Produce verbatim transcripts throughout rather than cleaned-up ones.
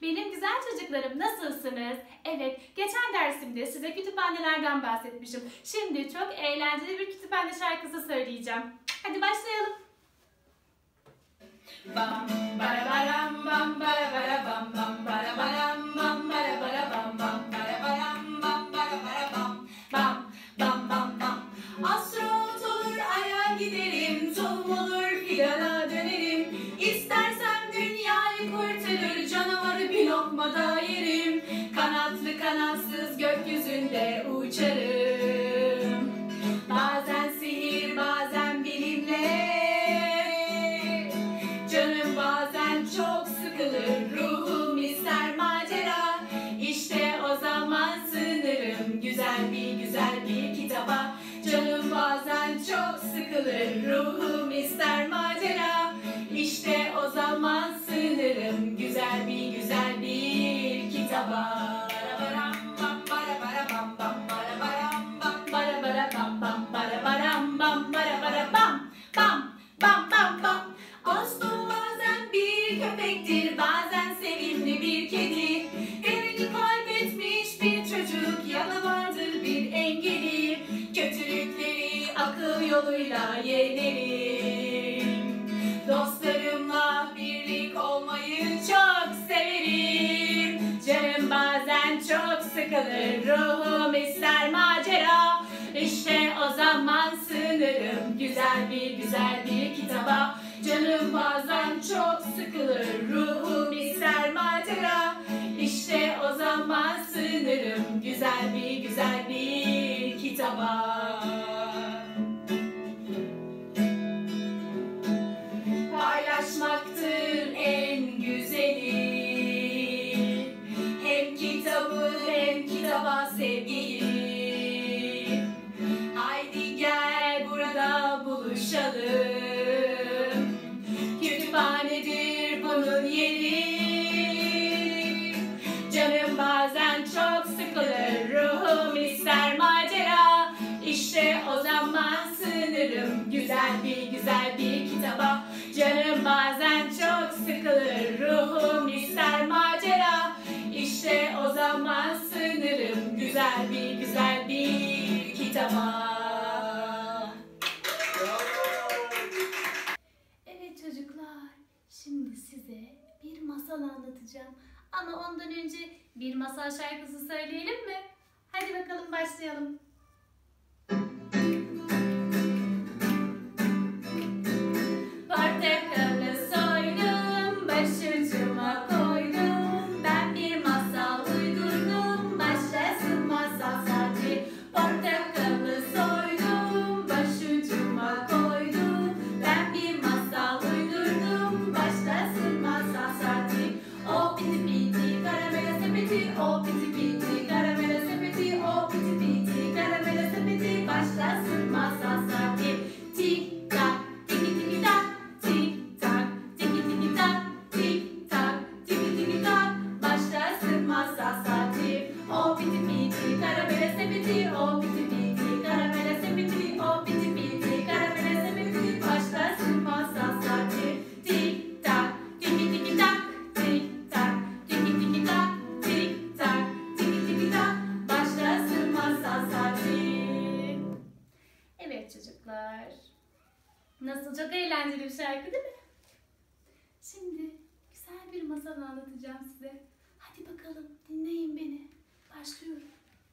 Benim güzel çocuklarım, nasılsınız? Evet, geçen dersimde size kütüphanelerden bahsetmişim. Şimdi çok eğlenceli bir kütüphane şarkısı söyleyeceğim. Hadi başlayalım. Bam bara baram bam bara bara bam bam bara baram bam bara bara bam bam bara baram bam bara bara bam bam bam bam bam. Astronot olur aya giderim, tohum olur fidana dönerim. İstersem dünyayı kurtarır, canavarı bir lokmada yerim. Kanatlı kanatsız gökyüzünde uçarım. Bazen sihir, bazen bilimle. Canım bazen çok sıkılır, ruhum ister macera. İşte o zaman sığınırım güzel bir güzel bir kitaba. Canım bazen çok sıkılır, ruhum ister macera. İşte o zaman sığınırım güzel bir güzel bir kitaba. Bara baram bam bara bara bam bam bara baram bam bara bara bam bam bara baram bam bara bara bam bam bam bam bam. Dostum bazen bir köpektir, bazen sevimli bir kedi. Evini kaybetmiş bir çocuk ya da vardır bir engeli. Kötülükleri akıl yoluyla yenerim. Dostlarımla birlik olmayı çok severim. Canım bazen çok sıkılır, ruhum ister macera. İşte o zaman sığınırım güzel bir güzel bir kitaba. Canım bazen çok sıkılır, ruhum ister macera. İşte o zaman sığınırım güzel bir güzel bir kitaba. Paylaşmaktır en güzeli. Hem kitabı hem kitaba sevgiyi. Haydi gel burada buluşalım. Kütüphanedir bunun yeri. Canım bazen çok sıkılır, ruhum ister macera. İşte o zaman sığınırım güzel bir güzel bir kitaba. Canım bazen çok sıkılır, ruhum ister macera. İşte o zaman sığınırım güzel bir güzel bir kitaba. Evet çocuklar, şimdi size bir masal anlatacağım. Ama ondan önce bir masal şarkısı söyleyelim mi? Hadi bakalım başlayalım. Portakalı soydum, başucuma koydum. Ben bir masal uydurdum, başlasın masal saati. Portakalı soydum, başucuma koydum. Ben bir masal uydurdum, başlasın masal saati. O piti piti karamela sepeti, o piti piti karamela sepeti, o piti piti karamela sepeti, başlasın masal saati. Tik tak, tiki tiki tak, tik tak, tiki tiki tak, tik tak, tiki tiki tak, başlasın masal saati. O piti piti karamela sepeti, o piti piti karamela sepeti, o piti piti karamela sepeti, başlasın masal saati. Tik tak, tiki tiki tak, tik tak, tiki tiki tak, tik tak, tiki tiki tak, başlasın masal saati. Evet çocuklar. Nasıl, çok eğlenceli bir şarkı değil mi? Şimdi güzel bir masal anlatacağım size. Hadi bakalım dinleyin beni. Başlıyorum.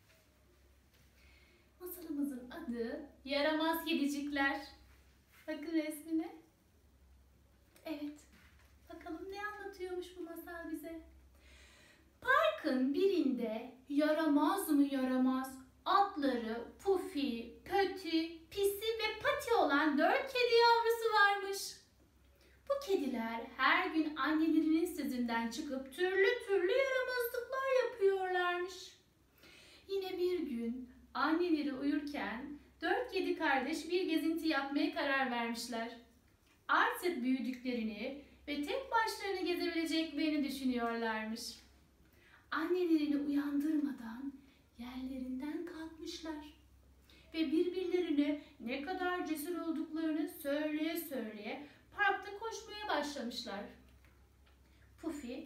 Masalımızın adı Yaramaz Kedicikler. Bakın resmine. Evet. Bakalım ne anlatıyormuş bu masal bize. Parkın birinde yaramaz mı yaramaz atları Pufi, Pötü, Pisi ve Pati olan dört kedi yavrusu varmış. Bu kediler her gün annelerinin sözünden çıkıp türlü türlü yaramazlıklar yapıyorlarmış. Yine bir gün anneleri uyurken dört kedi kardeş bir gezinti yapmaya karar vermişler. Artık büyüdüklerini ve tek başlarına gezebileceklerini düşünüyorlarmış. Annelerini uyandırmadan yerlerinden kalkmışlar ve birbirlerine ne kadar cesur olduklarını söyleye söyleye parkta koşmaya başlamışlar. Pufi,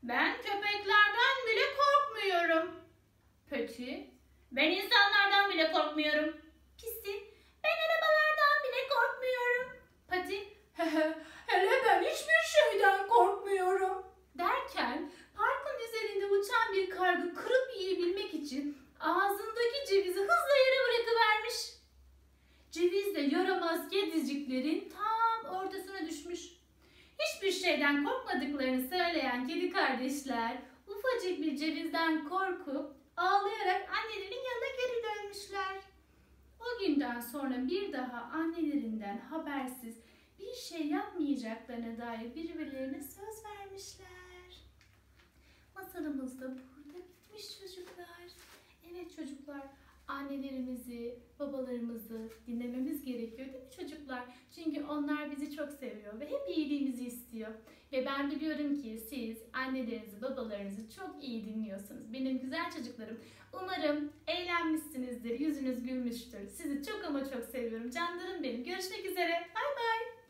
Ben köpeklerden bile korkmuyorum. Peki, ben insanlardan bile korkmuyorum. Pisi, ben arabalardan bile korkmuyorum. Pati, hele ben hiçbir şeyden korkmuyorum. Derken parkın üzerinde uçan bir karga kırıp yiyebilmek için ağzındaki cevizi hızla yere bırakıvermiş. Ceviz de yaramaz kediciklerin tam ortasına düşmüş. Hiçbir şeyden korkmadıklarını söyleyen kedi kardeşler ufacık bir cevizden korkup ağlayarak annelerinin yanına geri dönmüşler. O günden sonra bir daha annelerinden habersiz bir şey yapmayacaklarına dair birbirlerine söz vermişler. Masalımız da burada bitmiş çocuklar. Evet çocuklar, annelerimizi, babalarımızı dinlememiz gerekiyor değil mi çocuklar? Çünkü onlar bizi çok seviyor ve hep iyiliğimizi istiyor. Ve ben biliyorum ki siz annelerinizi, babalarınızı çok iyi dinliyorsunuz. Benim güzel çocuklarım. Umarım eğlenmişsinizdir, yüzünüz gülmüştür. Sizi çok ama çok seviyorum. Canlarım benim. Görüşmek üzere. Bay bay.